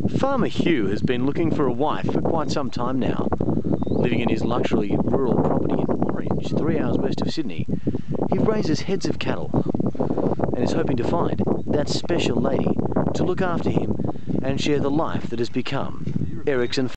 Farmer Hugh has been looking for a wife for quite some time now. Living in his luxury rural property in Orange, 3 hours west of Sydney, he raises heads of cattle and is hoping to find that special lady to look after him and share the life that has become Eric's and